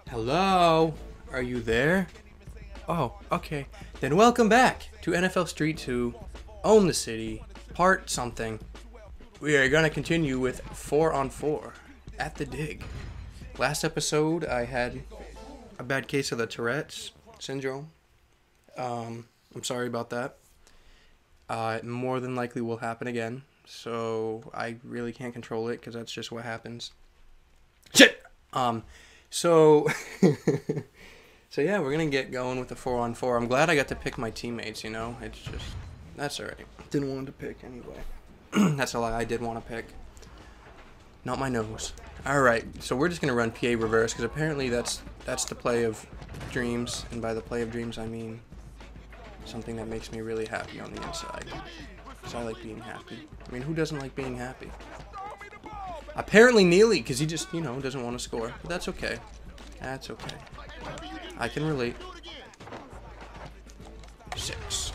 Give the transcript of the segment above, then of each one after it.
Hello? Are you there? Oh, okay. Then welcome back to NFL Street 2, Own the City, part something. We are going to continue with 4 on 4 at the dig. Last episode, I had a bad case of the Tourette's syndrome. I'm sorry about that. It more than likely will happen again, so I really can't control it because that's just what happens. Shit! So yeah, we're gonna get going with the 4 on 4. I'm glad I got to pick my teammates, you know? It's just, that's alright. Didn't want to pick anyway. That's a lie, I did want to pick. Not my nose. Alright, so we're just gonna run PA reverse, because apparently that's the play of dreams, and by the play of dreams I mean something that makes me really happy on the inside. Because I like being happy. I mean, who doesn't like being happy? Apparently Neely, because he just, you know, doesn't want to score. But that's okay. That's okay. I can relate. 6.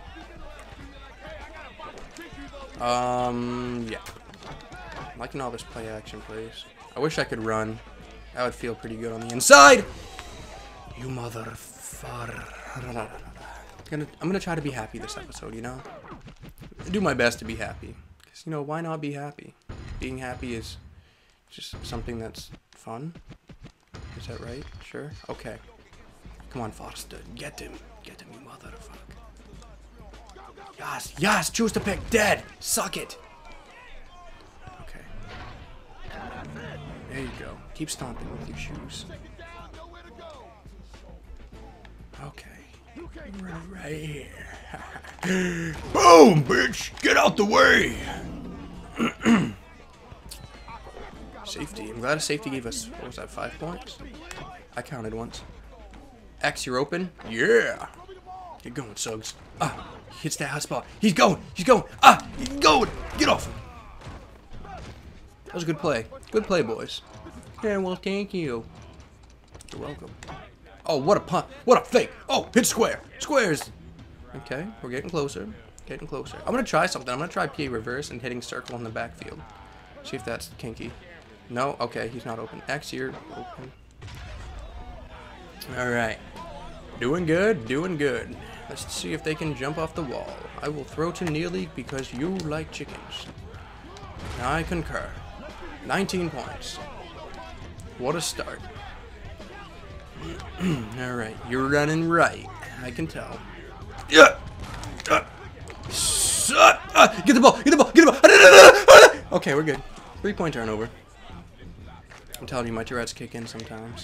Yeah. I'm liking all this play action plays. I wish I could run. That would feel pretty good on the inside. You motherfucker. I'm gonna try to be happy this episode, you know? I do my best to be happy. Because, you know, why not be happy? Being happy is just something that's fun. Is that right? Sure? Okay. Come on, Foster. Get him. Get him, you motherfucker. Yes, yes, choose to pick. Dead. Suck it. Okay. There you go. Keep stomping with your shoes. Okay. Right here. Boom, bitch. Get out the way. Safety. I'm glad a safety gave us, what was that, 5 points? I counted once. X, you're open? Yeah! Get going, Suggs. Ah! He hits that hot spot. He's going! He's going! Ah! He's going! Get off him! That was a good play. Good play, boys. Yeah, well, thank you. You're welcome. Oh, what a punt. What a fake. Oh, hit square. Squares. Okay, we're getting closer. Getting closer. I'm going to try something. I'm going to try PA reverse and hitting circle in the backfield. See if that's kinky. No? Okay, he's not open. X, you're open. Alright. Doing good, doing good. Let's see if they can jump off the wall. I will throw to Neely because you like chickens. I concur. 19 points. What a start. Alright, you're running right. I can tell. Yeah! Get the ball! Get the ball! Get the ball! Okay, we're good. 3-point turnover. I'm telling you, my Tourette's kick in sometimes.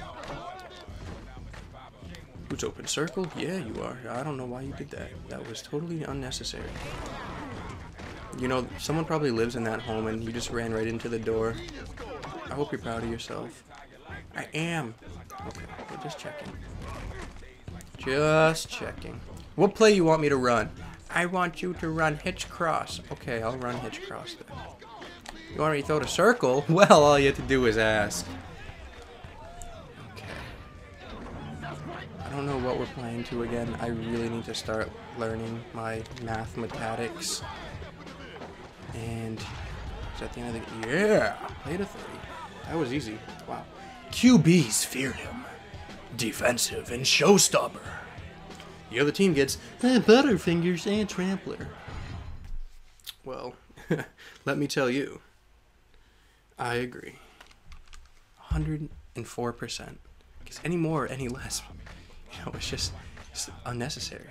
Who's open? Circle? Yeah, you are. I don't know why you did that. That was totally unnecessary. You know, someone probably lives in that home and you just ran right into the door. I hope you're proud of yourself. I am. Okay, we're just checking. Just checking. What play you want me to run? I want you to run hitch cross. Okay, I'll run hitch cross then. You want me to throw to circle? Well, all you have to do is ask. Okay. I don't know what we're playing to again. I really need to start learning my mathematics. And is that the end of the... Yeah! Played a 30. That was easy. Wow. QBs fear him. Defensive and showstopper. The other team gets Butterfingers and Trampler. Well, let me tell you. I agree. 104%. Because any more or any less, you know, it's just unnecessary.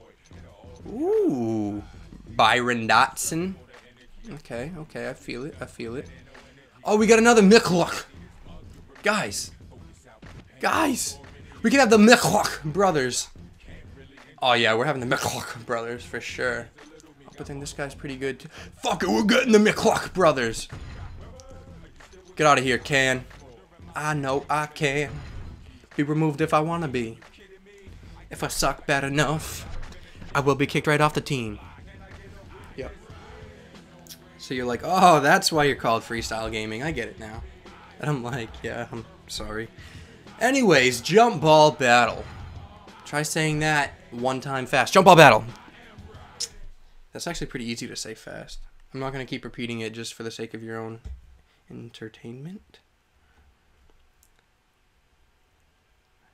Ooh. Byron Dotson. Okay, okay, I feel it, I feel it. Oh, we got another Micklock. Guys. Guys. We can have the Micklock brothers. Oh, yeah, we're having the Micklock brothers for sure. Oh, but then this guy's pretty good too. Fuck it, we're getting the Micklock brothers. Get out of here, Can. I know I can. Be removed if I want to be. If I suck bad enough, I will be kicked right off the team. Yep. So you're like, oh, that's why you're called freestyle gaming. I get it now. And I'm like, yeah, I'm sorry. Anyways, jump ball battle. Try saying that one time fast. Jump ball battle. That's actually pretty easy to say fast. I'm not going to keep repeating it just for the sake of your own entertainment.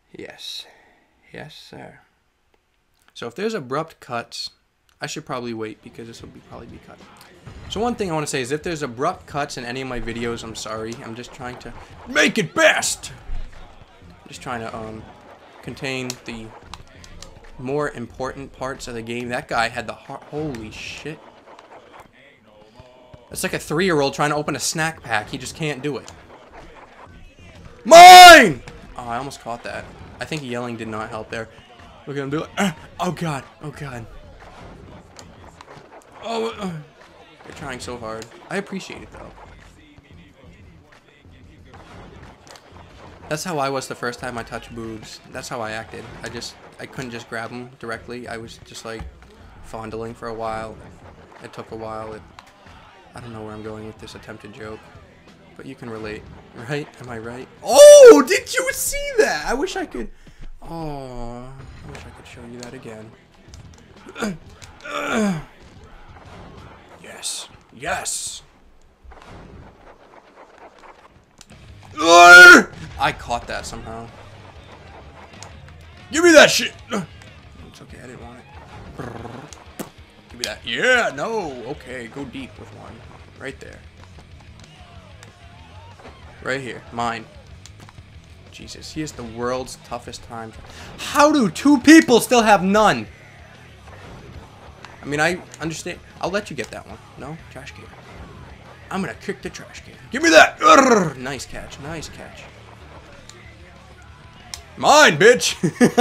Yes. Yes, sir. So if there's abrupt cuts, I should probably wait because this will probably be cut. So one thing I want to say is if there's abrupt cuts in any of my videos, I'm sorry. I'm just trying to make it best. Just trying to contain the more important parts of the game. That guy had the heart. Holy shit. It's like a 3-year-old trying to open a snack pack. He just can't do it. Mine! Oh, I almost caught that. I think yelling did not help there. Look at him do it. Oh god. Oh god. Oh, they're trying so hard. I appreciate it though. That's how I was the first time I touched boobs. That's how I acted. I couldn't just grab them directly. I was just like fondling for a while. It took a while. I don't know where I'm going with this attempted joke, but you can relate, right? Am I right? Oh, did you see that? I wish I could. Oh, I wish I could show you that again. Yes. Yes. I caught that somehow. Give me that shit. It's okay, I didn't want it. Give me that. Yeah, no. Okay, go deep with one. Right there. Right here. Mine. Jesus, he has the world's toughest time. How do 2 people still have none? I mean, I understand. I'll let you get that one. No? Trash can. I'm gonna kick the trash can. Give me that! Urgh! Nice catch. Nice catch. Mine, bitch!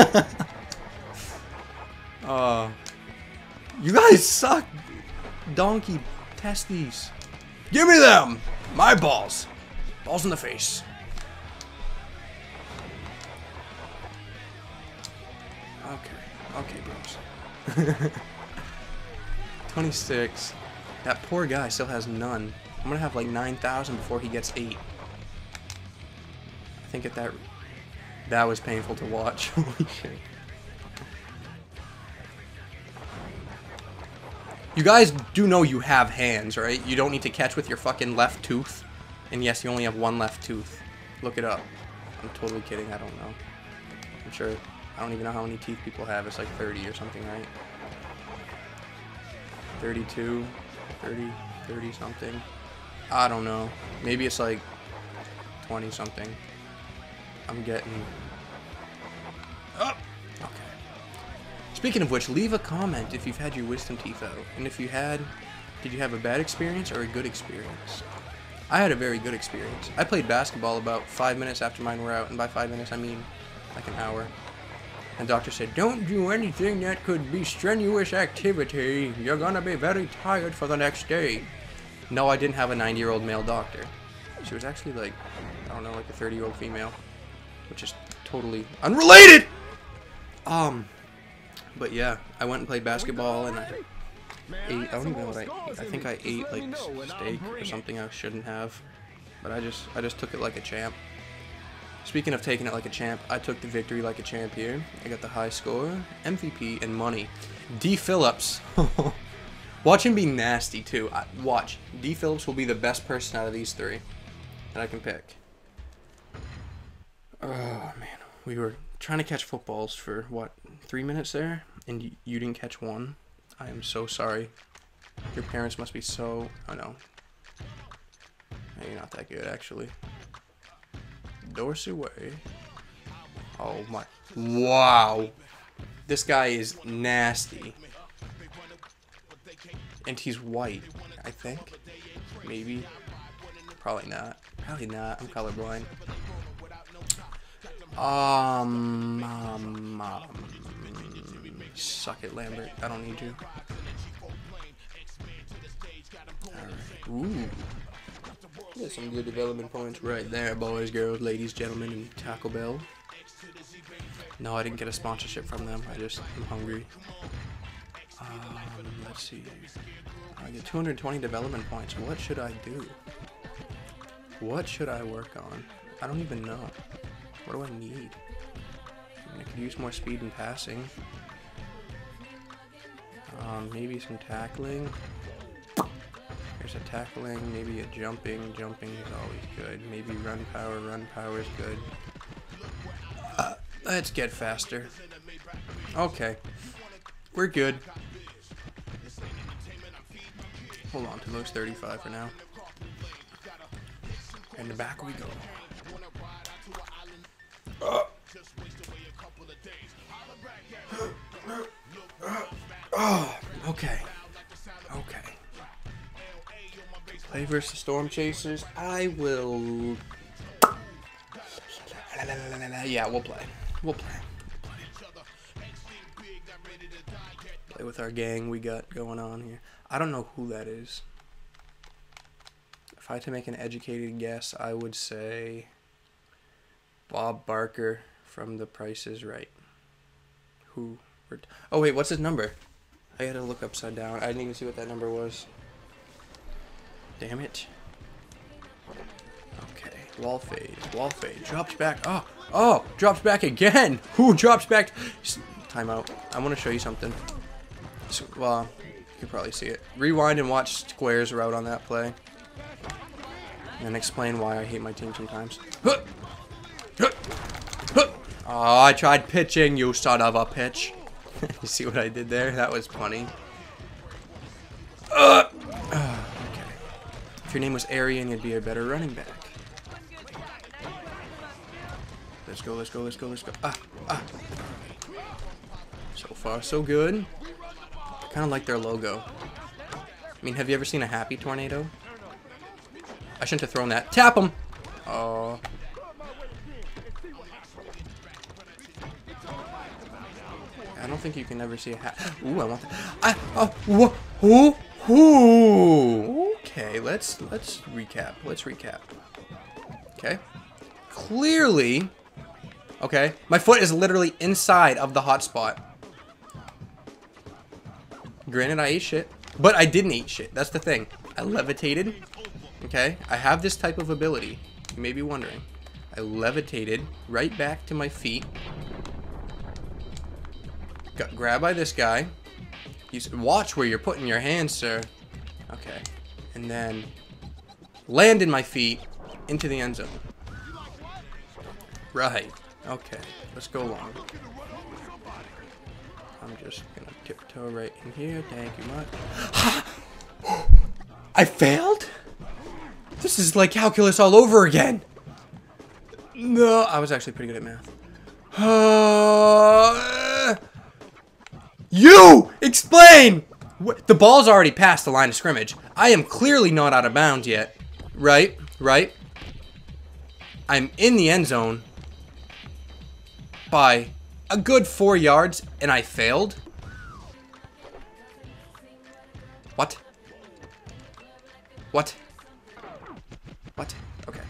You guys suck. Donkey testes. Give me them! My balls. Balls in the face. Okay. Okay, bros. 26. That poor guy still has none. I'm gonna have like 9,000 before he gets 8. I think that was painful to watch. Holy shit. You guys do know you have hands, right? You don't need to catch with your fucking left tooth. And yes, you only have one left tooth. Look it up. I'm totally kidding. I don't know. I'm sure. I don't even know how many teeth people have. It's like 30 or something, right? 32, 30 something. I don't know. Maybe it's like 20 something. I'm getting... Oh! Okay. Speaking of which, leave a comment if you've had your wisdom teeth out. And if you had, did you have a bad experience or a good experience? I had a very good experience. I played basketball about 5 minutes after mine were out. And by 5 minutes, I mean like an hour. And doctor said, don't do anything that could be strenuous activity. You're gonna be very tired for the next day. No, I didn't have a 90-year-old male doctor. She was actually like, I don't know, like a 30-year-old female. Which is totally unrelated! But yeah, I went and played basketball and I ate, I don't even know what I ate. I think I ate like steak or something I shouldn't have. But I just took it like a champ. Speaking of taking it like a champ, I took the victory like a champ here. I got the high score, MVP, and money. D. Phillips. Watch him be nasty, too. Watch. D. Phillips will be the best person out of these 3 that I can pick. Oh, man. We were trying to catch footballs for, what, 3 minutes there? And you didn't catch one? I am so sorry. Your parents must be so... Oh, no. You're not that good, actually. Dorsey way. Oh my. Wow. This guy is nasty. And he's white, I think. Maybe. Probably not. Probably not. I'm colorblind. Suck it, Lambert. I don't need you. Alright. Ooh. There's some good development points right there, boys, girls, ladies, gentlemen, and Taco Bell. No, I didn't get a sponsorship from them. I'm hungry. Let's see. I get 220 development points. What should I do? What should I work on? I don't even know. What do I need? I could use more speed in passing. Maybe some tackling. There's a tackling, maybe a jumping. Jumping is always good. Maybe run power is good. Let's get faster. Okay. We're good. Hold on to those 35 for now. And back we go. Oh, okay. Okay. Play versus Storm Chasers. I will. Yeah, we'll play. We'll play. Play with our gang we got going on here. I don't know who that is. If I had to make an educated guess, I would say Bob Barker from The Price is Right. Who? Oh wait, what's his number? I had to look upside down. I didn't even see what that number was. Damn it. Okay, wall fade. Wall fade. Drops back. Oh! Oh! Drops back again! Who drops back? Timeout. I want to show you something. So, well, you can probably see it. Rewind and watch Square's route on that play. And explain why I hate my team sometimes. Oh, I tried pitching, you son of a pitch. You see what I did there? That was funny. Okay. If your name was Arian, you'd be a better running back. Let's go, let's go, let's go, let's go. So far, so good. I kind of like their logo. I mean, have you ever seen a happy tornado? I shouldn't have thrown that. Tap him! Oh. I don't think you can ever see a hat. Ooh, I want that. Okay, let's recap. Let's recap. Okay. Clearly. Okay. My foot is literally inside of the hot spot. Granted, I ate shit. But I didn't eat shit. That's the thing. I levitated. Okay. I have this type of ability. You may be wondering. I levitated right back to my feet. Got grabbed by this guy. Watch where you're putting your hands, sir. Okay. And then landed my feet into the end zone. Right. Okay. Let's go long. I'm just gonna tiptoe right in here. Thank you much. I failed? This is like calculus all over again. No, I was actually pretty good at math. You! Explain! The ball's already past the line of scrimmage. I am clearly not out of bounds yet. Right? Right? I'm in the end zone by a good 4 yards, and I failed? What? What? What? Okay.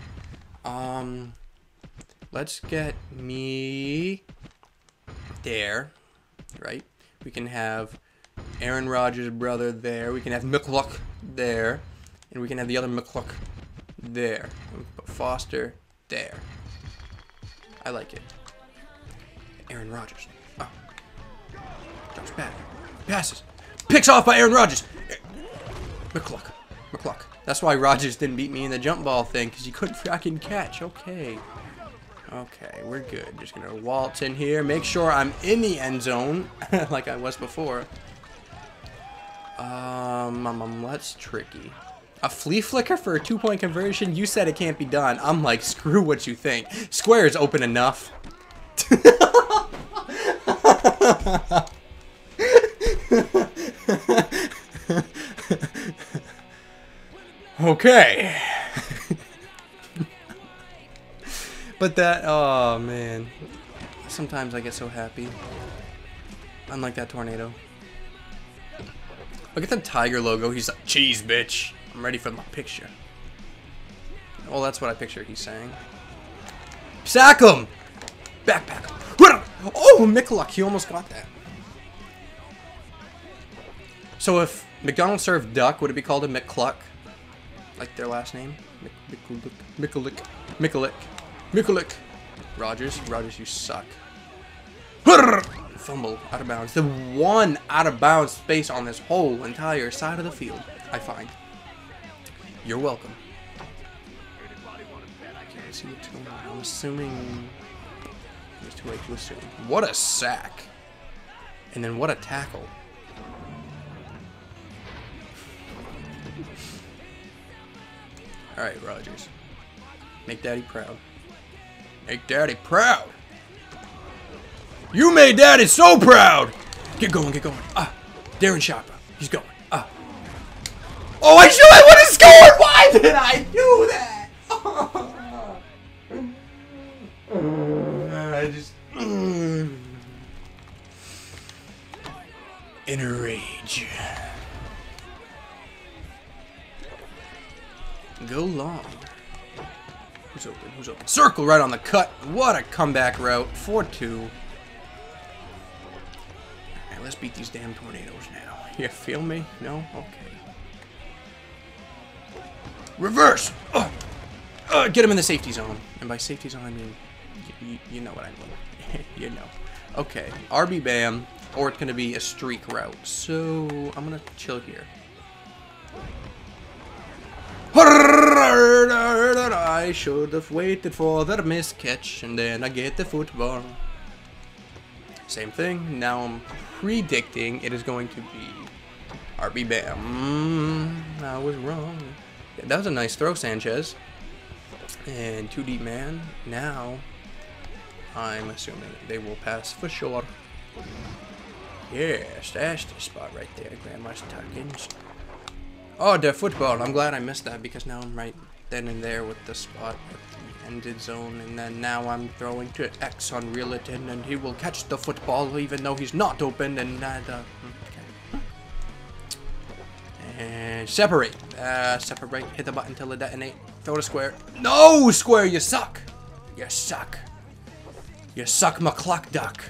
Let's get me there, right? We can have Aaron Rodgers' brother there. We can have McCluck there. And we can have the other McCluck there. We can put Foster there. I like it. Aaron Rodgers. Oh. Drops back. Passes. Picks off by Aaron Rodgers. McCluck. McCluck. That's why Rodgers didn't beat me in the jump ball thing, because he couldn't fucking catch. Okay. Okay, we're good. Just gonna waltz in here. Make sure I'm in the end zone, like I was before. That's tricky. A flea flicker for a 2-point conversion? You said it can't be done. I'm like, screw what you think. Square is open enough. Okay. But that, oh man. Sometimes I get so happy. Unlike that tornado. Look at the tiger logo. He's like, cheese, bitch. I'm ready for my picture. Well, that's what I picture he's saying. Sack him! Backpack him. Oh, McCluck. He almost got that. So if McDonald's served duck, would it be called a McCluck? Like their last name? Mikulik. Rodgers, you suck. Fumble, out of bounds. The one out of bounds space on this whole entire side of the field, I find. You're welcome. Okay, let's see what's going on. I'm assuming It's too late to assume. What a sack. And then what a tackle. Alright, Rogers. Make Daddy proud. Make Daddy proud! You made Daddy so proud! Get going, get going. Darren Sharper. He's going. Oh, I should have would have scored! Why did I do that? I just... in a rage. Go long. Who's open? Who's open? Circle right on the cut. What a comeback route. 4-2. Alright, let's beat these damn tornadoes now. You feel me? No? Okay. Reverse! Get him in the safety zone. And by safety zone, I mean, you know what I mean. You know. Okay. RB Bam, or it's going to be a streak route. So, I'm going to chill here. I should have waited for the missed catch, and then I get the football. Same thing. Now I'm predicting it is going to be RB Bam. I was wrong. Yeah, that was a nice throw, Sanchez. And 2 deep man. Now I'm assuming they will pass for sure. Yes, that's the spot right there. Grandma's tuckins. Oh, the football. I'm glad I missed that because now I'm right then and there with the spot at the ended zone. And then now I'm throwing to X on Realitin, and he will catch the football even though he's not open. And okay. And separate. Separate. Hit the button till it detonate. Throw to square. No, square, you suck. You suck. You suck, McCluckduck.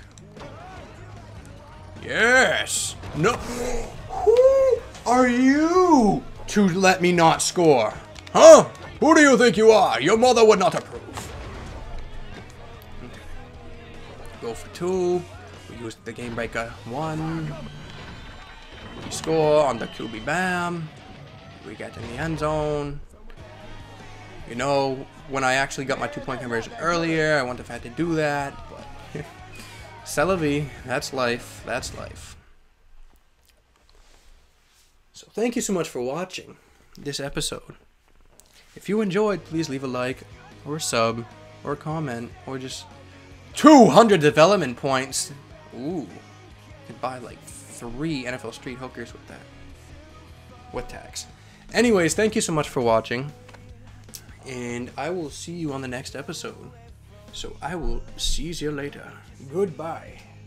Yes. No. Who are you to let me not score? Huh? Who do you think you are? Your mother would not approve. Okay. Go for 2. We use the game breaker 1. We score on the QB Bam. We get in the end zone. You know, when I actually got my 2-point conversion earlier, I wouldn't have had to do that, but c'est la vie. That's life. That's life. So thank you so much for watching this episode. If you enjoyed, please leave a like, or a sub, or a comment, or just 200 development points. Ooh, you could buy like 3 NFL Street hookers with that. With tax. Anyways, thank you so much for watching. And I will see you on the next episode. So I will see you later. Goodbye.